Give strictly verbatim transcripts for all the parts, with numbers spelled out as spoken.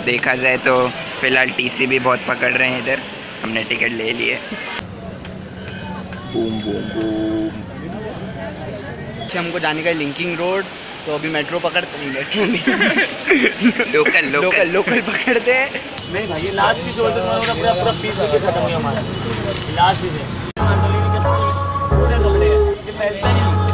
देखा जाए तो फ़िलहाल टीसी भी बहुत पकड़ रहे हैं इधर। हमने टिकट ले लिए। Boom boom boom. हमको जाने का लिंकिंग रोड, तो अभी मेट्रो पकड़ते नहीं, मेट्रो नहीं लोकल लोकल लोकल पकड़ते हैं। नहीं भाई, ये लास्ट चीज बोलते हैं, पूरा पूरा पीस लेके खत्म हुआ हमारा। लास्ट चीज है पूरे कपड़े हैं, ये फैलता नहीं नीचे।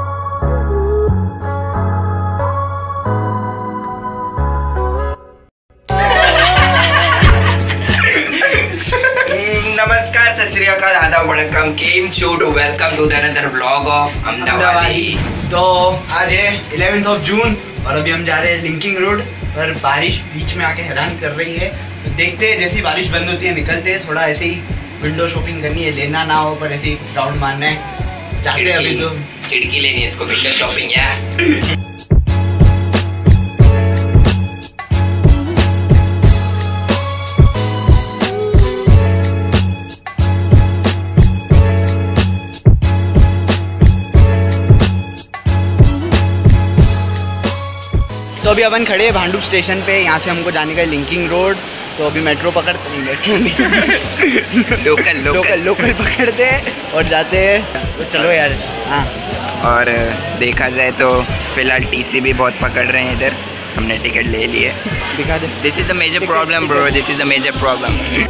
नमस्कार, सत श्री अकाल, आदाब, वणक्कम, केम छूट, welcome to the another vlog of Amdavadi. तो आज है इलेवेंथ ऑफ जून और अभी हम जा रहे हैं लिंकिंग रोड, पर बारिश बीच में आके हैरान कर रही है। तो देखते हैं, जैसी बारिश बंद होती है निकलते हैं। थोड़ा ऐसे ही विंडो शॉपिंग करनी है, लेना ना हो पर ऐसे ही राउंड मारना है। जाते हैं अभी। तो खिड़की लेनी है इसको, विंडो शॉपिंग यार। तो अभी अपन खड़े हैं भांडुप स्टेशन पे। यहाँ से हमको जाने का है लिंकिंग रोड, तो अभी मेट्रो पकड़ते नहीं, मेट्रो नहीं लोकल लोकल लोकल पकड़ते हैं और जाते हैं। तो चलो यार। हाँ, और देखा जाए तो फिलहाल टीसी भी बहुत पकड़ रहे हैं इधर। हमने टिकट ले लिए। दिखा दे। This is the major problem bro, this is the major problem.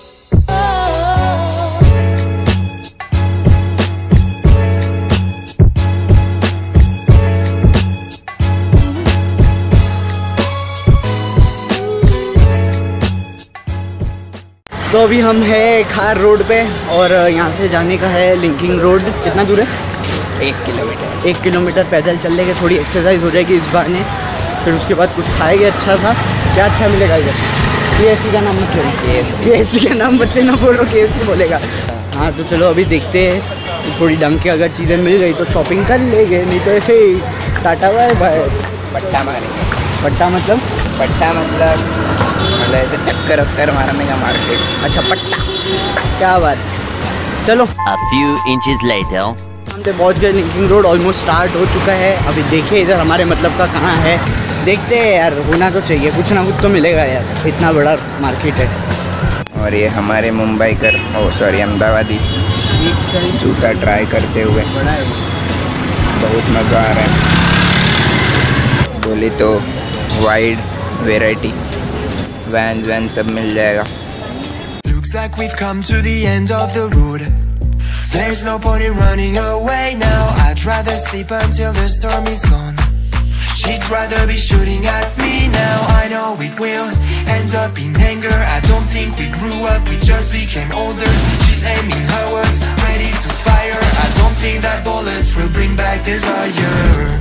तो अभी हम है खार रोड पे और यहाँ से जाने का है लिंकिंग रोड। कितना दूर है? एक किलोमीटर एक किलोमीटर पैदल चल लेंगे, थोड़ी एक्सरसाइज हो जाएगी इस बहाने। फिर उसके बाद कुछ खाएंगे अच्छा सा। क्या अच्छा मिलेगा इधर? के एफ सी का नाम मत लेना, के एफ सी का नाम मत लेना, बोलो के एफ सी बोलेगा। हाँ तो चलो अभी देखते हैं, थोड़ी ढंग के अगर चीज़ें मिल गई तो शॉपिंग कर लेंगे, नहीं तो ऐसे ही टाटा बाय बाय। पट्टा मारेंगे। पट्टा मतलब? पट्टा मतलब मतलब ऐसे चक्कर वक्कर मारने का मार्केट। अच्छा, पट्टा, क्या बात। चलो A few inches later. हम तो पहुँच गए लिंकिंग रोड, ऑलमोस्ट स्टार्ट हो चुका है। अभी देखिए इधर हमारे मतलब का कहाँ है, देखते हैं यार। होना तो चाहिए, कुछ ना कुछ तो मिलेगा यार, इतना बड़ा मार्केट है। और ये हमारे मुंबई कर ओ सॉरी अहमदाबादी जूता ट्राई करते हुए बहुत मज़ा आ रहा है। बोली तो वाइड वेराइटी, वैन वैन सब मिल जाएगा। Looks like we've come to the end of the road. There's no point in running away now. I'd rather sleep until the storm is gone. She'd rather be shooting at me now. I know it will end up in anger. I don't think we grew up, we just became older. She's aiming her words, ready to fire. I don't think that bullets will bring back desire.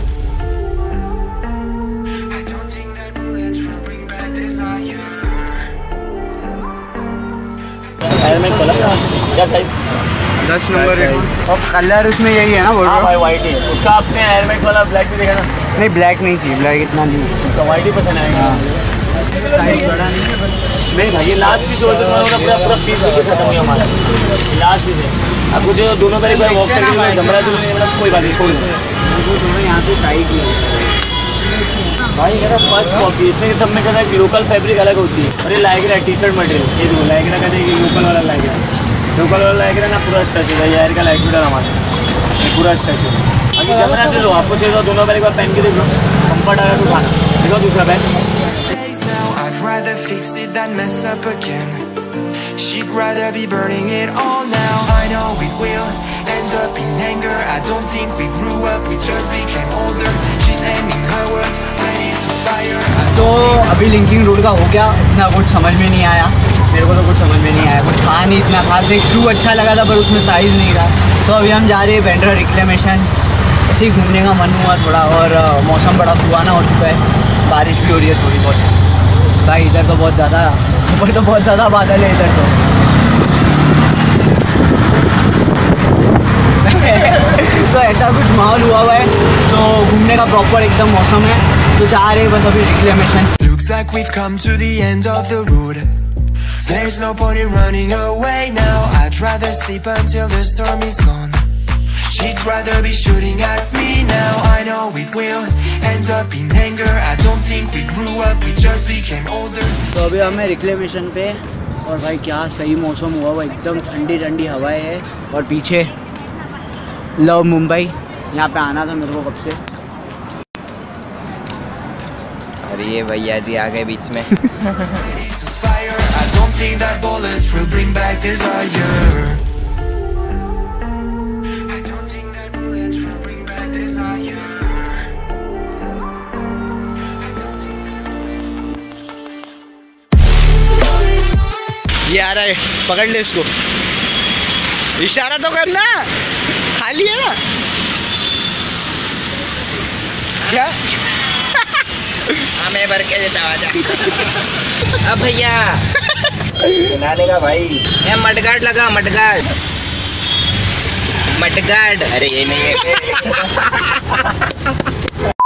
Helmet खोला क्या size? दस number है। और colour उसमें यही है ना? बोल हाँ भाई, वाइट ही है उसका। आपने हेलमेट वाला ब्लैक भी देखा ना? नहीं, ब्लैक नहीं चाहिए, ब्लैक इतना नहीं। तो वाइट ही पसंद आएगा। साइज बड़ा नहीं है। नहीं भाई, ये लास्ट चीज बोलते हैं, पूरा पूरा पीस लेके खत्म हुआ हमारा। लास्ट चीज है। आपको जो दोनों का एक बार वॉक करके जमरा तो मतलब कोई बात नहीं, छोड़ दो। यहाँ से ट्राई किया भाई, कहता फर्स्ट कॉपी। इसमें सब में कहता है कि लोकल फैब्रिक अलग होती है। और ये लाइक्रा टी शर्ट मटेरियल, ये देखो लाइक्रा कहते हैं कि लोकल वाला लाइक्रा। लोकल वाला लाइक्रा ना पूरा स्ट्रेच है, यार का लाइक मीटर हमारा ये पूरा स्ट्रेच है। बाकी जमरा से लो, आपको चाहिए तो दोनों बार एक बार पहन के देखो, कम्फर्ट आएगा तो खाना। देखो दूसरा bag. I'd rather fix it than mess up again. She'd rather be burning it all now. I know it will end up in anger. I don't think we grew up, we just became older. She's aiming her words, ready to fire. तो अभी linking road का हो गया, इतना कुछ समझ में नहीं आया मेरे को, तो कुछ समझ में नहीं आया, कुछ था नहीं इतना खास। एक शू अच्छा लगा था पर उसमें साइज़ नहीं रहा। तो अभी हम जा रहे हैं बैंड्रा रिक्लेमेशन। ऐसे ही घूमने का मन हुआ थोड़ा, और मौसम बड़ा सुहाना हो चुका है, बारिश भी हो रही है थोड़ी बहुत। भाई इधर तो बहुत ज़्यादा, ऊपर तो बहुत ज़्यादा बादल है इधर तो। तो ऐसा कुछ माहौल हुआ हुआ है, तो घूमने का प्रॉपर एकदम मौसम है। तो जा रहे हैं बस अभी reclamation. Looks like we've come to the end of the road. There's no point in running away now. I'd rather sleep until the storm is gone. She'd rather be shooting at me now. I know it will end up in anger. I don't think we grew up, we just became older. अभी हमें reclamation पे, और भाई क्या सही मौसम हुआ हुआ, एकदम ठंडी ठंडी हवाएं है। और पीछे लव मुंबई, यहाँ पे आना था मेरे को कब से। अरे ये भैया जी आ गए बीच में। I don't think that bullets will bring back desire. I don't think that bullets will bring back desire. ये आ रहा है, पकड़ ले इसको, इशारा तो करना, खाली है ना क्या? हाँ मैं भर के देता हूँ, आजा। अब भैया सुनाने का भाई, ये मडगार्ड लगा, मडगार्ड मडगार्ड। अरे ये नहीं है।